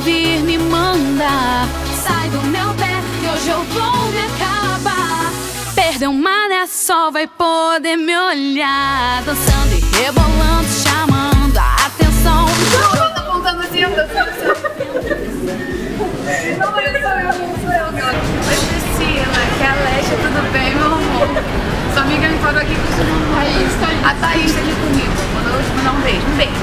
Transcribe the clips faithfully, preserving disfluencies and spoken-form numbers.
vir me mandar. Sai do meu pé, que hoje eu vou me acabar. Perdeu uma nessa, só vai poder me olhar. Dançando e rebolando, chamando a atenção. Não, tá apontando assim, eu tô Não, mas sou eu, não sou eu. Oi, Priscila, que é a Lesha, tudo bem, meu amor? Sua amiga me falou aqui que você não vai. A Thaís tá aqui comigo. Mandou eu mandar um beijo. Um beijo.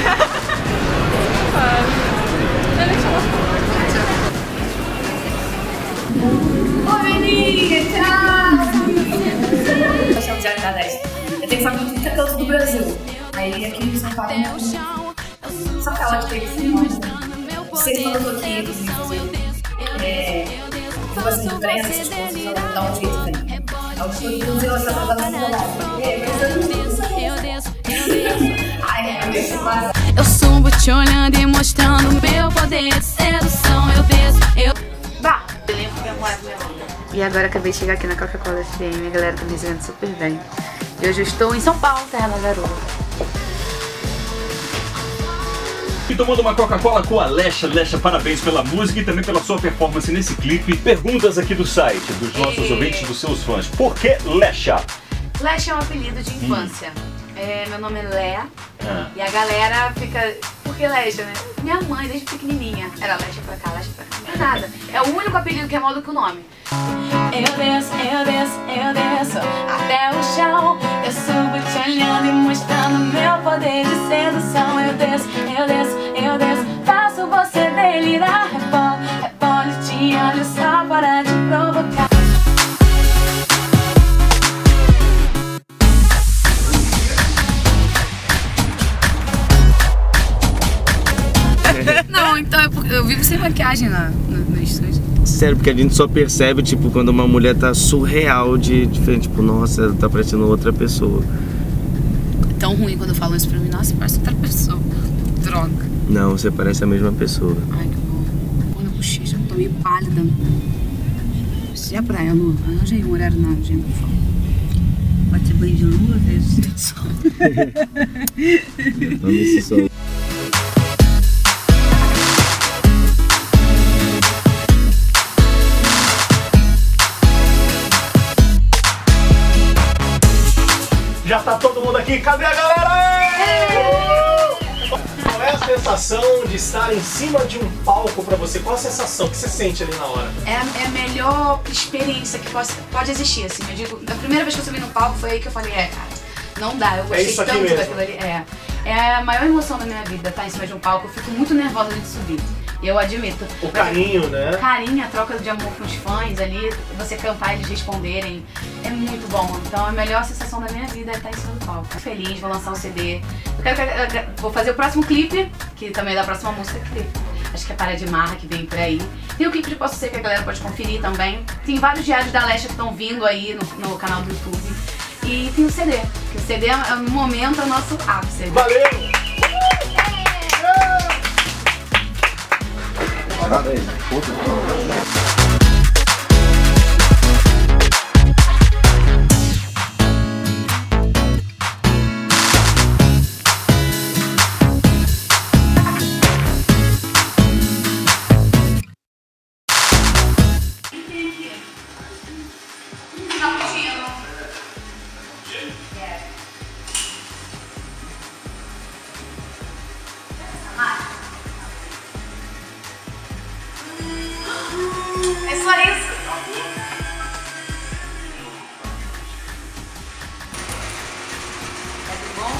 Oi, menina, tchau! Eu chamo de Ana Leste. Eu tenho família de cada canto do Brasil. Aí aqui em São Paulo, só que ela tem seis anos aqui, inclusive. É, tipo assim, imprensa, essas coisas, ela dá um jeito também. Ela foi inclusive, ela está trabalhando no lado. Eu subo te olhando e mostrando meu poder de sedução. Eu desço, eu... Vá! E agora acabei de chegar aqui na Coca-Cola F M, a galera tá me recebendo super bem. E hoje eu estou em São Paulo, terra da garoa. E tomando uma Coca-Cola com a Lesha. Lesha, parabéns pela música e também pela sua performance nesse clipe. Perguntas aqui do site, dos nossos e... ouvintes, dos seus fãs. Por que Lesha? Lesha é um apelido de infância. Hum. É, meu nome é Léa. Ah. E a galera fica... Por que Lesha, né? Minha mãe, desde pequenininha, era Lesha pra cá, Lesha pra cá. Não é nada. É o único apelido que é maior do que o nome. Eu desço, eu desço, eu desço até o chão. Eu subo te olhando e mostrando meu poder de sedução. Eu desço, eu desço, eu desço, faço você delirar. Rebolo, rebolo, te olho só para te provocar. Não, então é porque eu vivo sem maquiagem na, no, no estúdio. Sério, porque a gente só percebe, tipo, quando uma mulher tá surreal de diferente, tipo, nossa, ela tá parecendo outra pessoa. Tão ruim quando falam isso pra mim, nossa, parece outra pessoa. Droga. Não, você parece a mesma pessoa. Ai, que bom. Quando eu bochecha, eu tô meio pálida. Se é praia, Lu, arranja aí um horário na agenda, por favor. Bate banho de lua, vejo o sol. Vamos ver se sol. Já tá todo mundo aqui, cadê a galera? Qual é a sensação de estar em cima de um palco pra você? Qual a sensação que você sente ali na hora? É a, é a melhor experiência que pode, pode existir, assim. Eu digo, a primeira vez que eu subi no palco foi aí que eu falei, é, cara, não dá, eu gostei é isso aqui tanto mesmo. daquilo ali. É, é a maior emoção da minha vida, estar em cima de um palco. Eu fico muito nervosa de subir. Eu admito. O carinho, né? O carinho, a troca de amor com os fãs ali, você cantar e eles responderem, é muito bom. Então a melhor sensação da minha vida é estar em cima do palco. Tô feliz, vou lançar um C D. Eu quero, eu vou fazer o próximo clipe, que também é da próxima música, que acho que é Para de Marra, que vem por aí. Tem o clipe de Posso Ser, que a galera pode conferir também. Tem vários diários da Lesha que estão vindo aí no, no canal do YouTube. E tem o C D, que o C D, no momento, é o nosso ápice. Valeu! Nada aí. É só isso. É bom?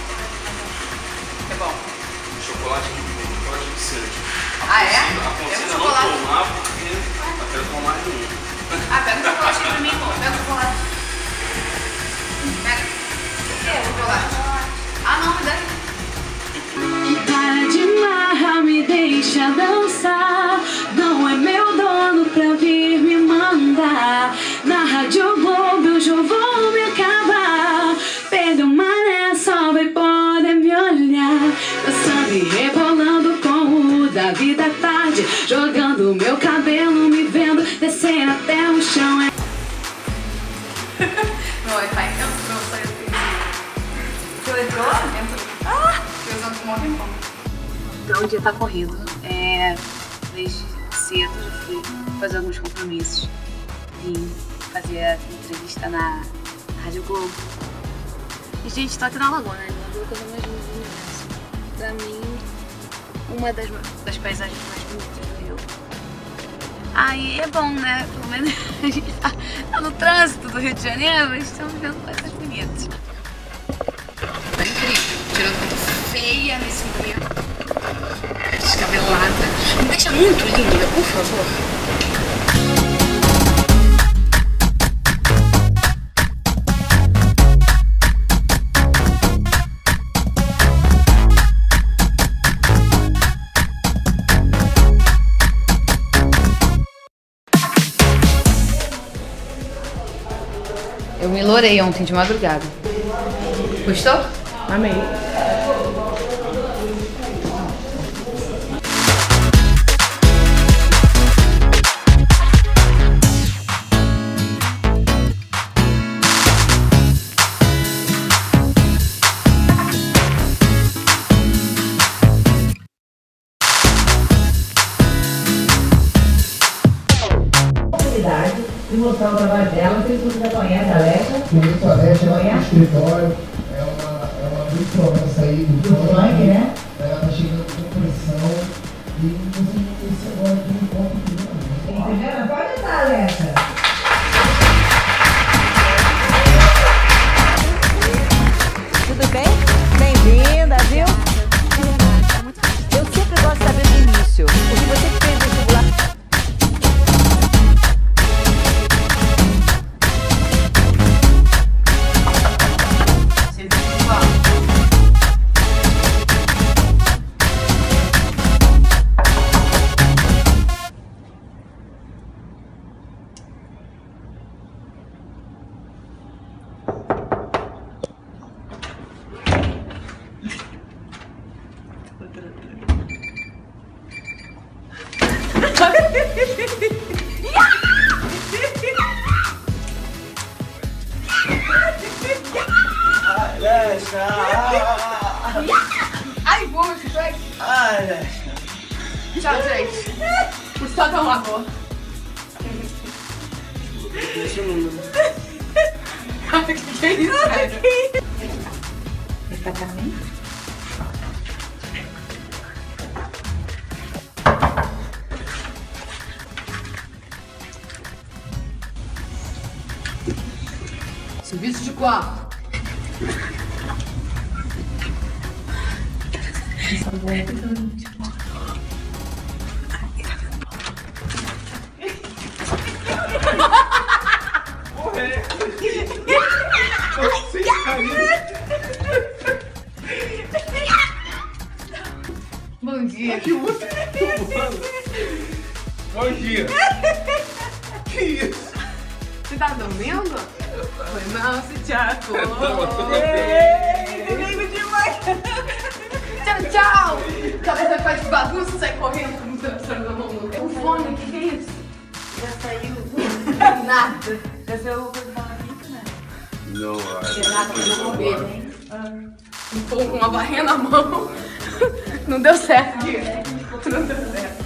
É bom. Chocolate de chocolate de cera. Ah, é? Aconselho Pega não chocolate. tomar porque eu quero tomar mais de um. Ah, pega o chocolate aí pra mim, pô. Pega o chocolate. Pega. O que é o chocolate? Ah, não, me dá aqui. Para de marra, me deixa dançar. Não é meu dono pra vir me mandar. Na Rádio Globo eu já vou me acabar. Perdeu uma nessa, só vai poder me olhar. Dançando e rebolando com o da vida tarde. Jogando meu cabelo, me vendo descer até o chão. Meu Wi-Fi entrou, saiu do Você entrou? Entrou. Ah! Eu usando um tempão. Então o dia tá corrido. É, né? Desde cedo eu fui fazer alguns compromissos. Vim fazer a entrevista na Rádio Globo. E, gente, tô aqui na Lagoa, né? A coisa mais linda do universo. Pra mim, uma das, das paisagens mais bonitas do Rio. Aí é bom, né? Pelo menos a gente tá, tá no trânsito do Rio de Janeiro, mas estamos vendo coisas bonitas. Tá incrível. Tirando foto feia nesse momento. Descabelada. Me deixa muito linda, por favor. Eu me lourei ontem de madrugada. Gostou? Amei. E mostrar o trabalho dela, não sei se você já conhece a Alexa. Conheço a Alexa, ela no escritório, é uma, é uma grande promessa aí do funk, né? Ela tá chegando com pressão e você não conhece agora de um ponto de vista. Entendeu? Pode estar, Alexa. Tudo bem? Bem-vinda, viu? Eu sempre gosto de saber do início. O que você fez no vestibular? Ai, vamos, gente. Ai, Tchau, gente. O sol tá uma boa. Ai, que que é isso, velho? Vai pra caminho? Serviço de quarto. Bom dia. Bom dia. Que isso? Você tá dormindo? Foi mal, se te acordou. Domingo de manhã. Tchau, tchau. Cabeça faz bagunça e sai correndo com o telefone na mão. O fone, o que que é isso? Já saiu. Nada. Já saiu alguma coisa da barriga, né? Não, Renata, eu vou comer, hein? Um pouco com uma barrinha na mão. Não deu certo, Gui. Não deu certo.